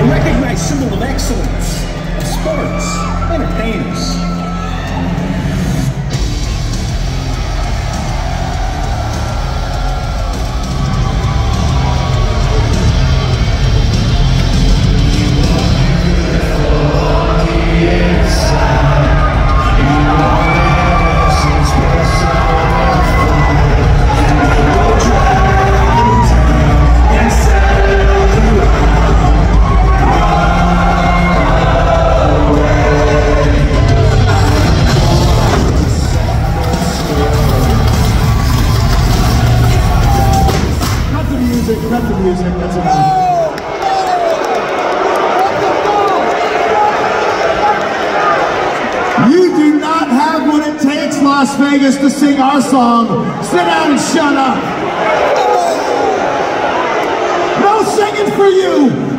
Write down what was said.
A recognized symbol of excellence, of sports, entertainers. Cut the music, that's enough. You do not have what it takes, Las Vegas, to sing our song. Sit down and shut up. No singing for you.